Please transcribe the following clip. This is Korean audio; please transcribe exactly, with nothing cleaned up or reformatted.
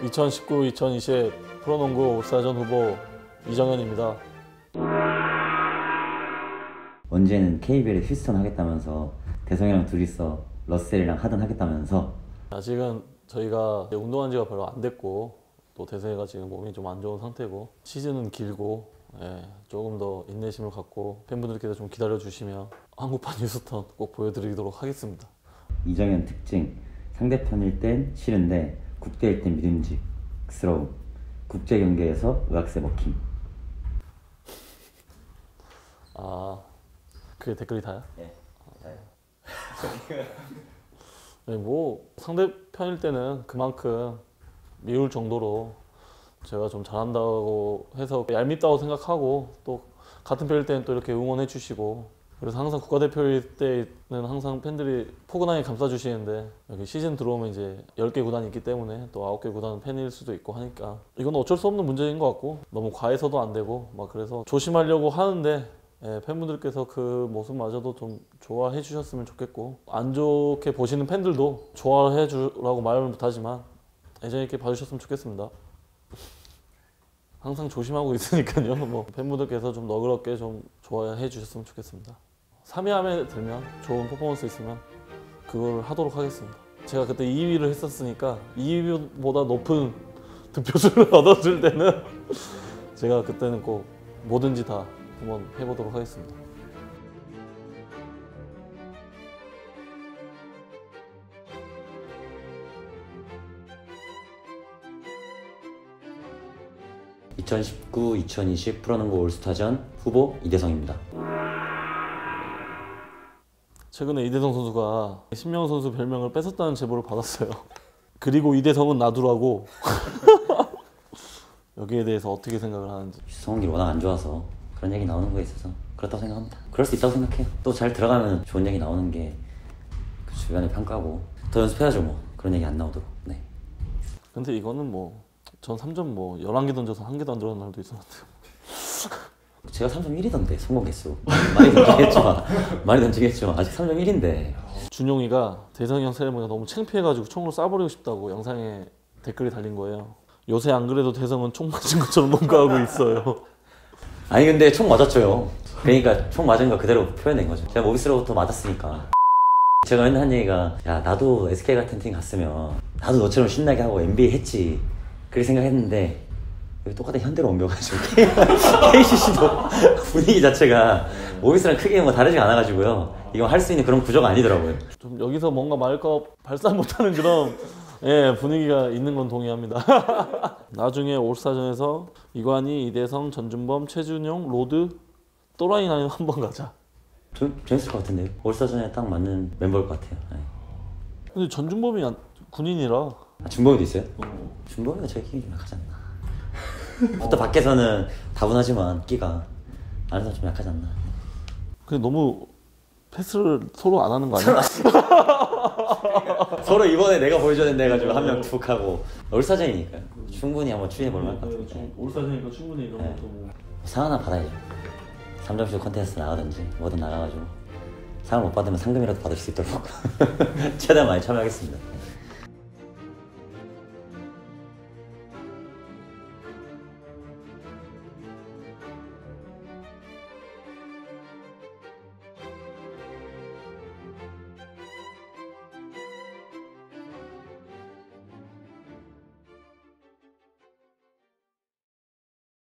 이천십구 이천이십 프로농구 올스타전 후보 이정현입니다. 언제는 케이비엘에 휴스턴 하겠다면서 대성이랑 둘이서 러셀이랑 하든 하겠다면서. 아직은 저희가 운동한 지가 별로 안 됐고 또 대성이가 지금 몸이 좀 안 좋은 상태고 시즌은 길고 예, 조금 더 인내심을 갖고 팬분들께서 좀 기다려주시면 한국판 휴스턴 꼭 보여드리도록 하겠습니다. 이정현 특징, 상대편일 땐 싫은데 국대일 땐 믿음직스러움, 국제 경기에서 의학세 먹힘. 아, 그게 댓글이 다야? 네, 다요. 네, 뭐 상대편일 때는 그만큼 미울 정도로 제가 좀 잘한다고 해서 얄밉다고 생각하고 또 같은 편일 때는 또 이렇게 응원해 주시고 그래서 항상 국가대표일 때는 항상 팬들이 포근하게 감싸주시는데 여기 시즌 들어오면 이제 열 개 구단이 있기 때문에 또 아홉 개 구단은 팬일 수도 있고 하니까 이건 어쩔 수 없는 문제인 것 같고 너무 과해서도 안 되고 막 그래서 조심하려고 하는데 예, 팬분들께서 그 모습마저도 좀 좋아해 주셨으면 좋겠고 안 좋게 보시는 팬들도 좋아해 주라고 말은 못하지만 애정 있게 봐주셨으면 좋겠습니다. 항상 조심하고 있으니까요. 뭐 팬분들께서 좀 너그럽게 좀 좋아해 주셨으면 좋겠습니다. 삼 위 안에 들면 좋은 퍼포먼스 있으면 그걸 하도록 하겠습니다. 제가 그때 이 위를 했었으니까 이 위보다 높은 득표수를 얻었을 때는 제가 그때는 꼭 뭐든지 다 한번 해보도록 하겠습니다. 이천십구 이천이십 프로농구 올스타전 후보 이대성입니다. 최근에 이대성 선수가 신명호 선수 별명을 뺏었다는 제보를 받았어요. 그리고 이대성은 놔두라고. 여기에 대해서 어떻게 생각을 하는지. 성원이 워낙 안 좋아서 그런 얘기 나오는 거에 있어서 그렇다고 생각합니다. 그럴 수 있다고 생각해요. 또 잘 들어가면 좋은 얘기 나오는 게 그 주변의 평가고 더 연습해야죠 뭐. 그런 얘기 안 나오도록. 네. 근데 이거는 뭐 전 삼 점 뭐 열한 개 던져서 한 개도 안 들어간 날도 있었는데 제가 삼 점 일이던데 성공 개수. 많이 던지겠지만 많이 던지겠지만 아직 삼 점 일인데. 준용이가 대성이 형 세레모니가 너무 창피해가지고 총으로 쏴버리고 싶다고 영상에 댓글이 달린 거예요. 요새 안 그래도 대성은 총 맞은 것처럼 농구하고 있어요. 아니 근데 총 맞았죠. 그러니까 총 맞은 거 그대로 표현된 거죠. 제가 모비스로부터 맞았으니까. 제가 맨날 한 얘기가 야 나도 에스케이 같은 팀 갔으면 나도 너처럼 신나게 하고 엔비에이 했지 그렇게 생각했는데 여기 똑같은 현대로 옮겨가지고 케이씨씨도 분위기 자체가 모비스랑 크게 뭐 다르지 않아가지고요. 이거 할 수 있는 그런 구조가 아니더라고요. 좀 여기서 뭔가 말할 거 발산 못하는 그런 예, 분위기가 있는 건 동의합니다. 나중에 올스타전에서 이관희, 이대성, 전준범, 최준용, 로드, 또라이 나인 한번 가자. 좀 재밌을 것 같은데요. 올스타전에 딱 맞는 멤버일 것 같아요. 네. 근데 전준범이 안, 군인이라. 아, 준범이도 있어요? 어. 준범이가 저희 끼가 좀 약하지 않나. 보통 밖에서는 다분하지만 끼가 안에서 좀 약하지 않나. 근데 너무 패스를 서로 안 하는 거 아니야? 서로 이번에 내가 보여줘야 된다 해가지고 한 명 툭 하고. 올스타전이니까요. 충분히 한번 추진해 볼만 할 것 같아요. 올스타전이니까 충분히 이런 네. 것도 뭐. 상 하나 받아야죠. 삼 점슛 콘테스트 나가든지 뭐든 나가가지고 상을 못 받으면 상금이라도 받을 수 있도록 최대한 많이 참여하겠습니다.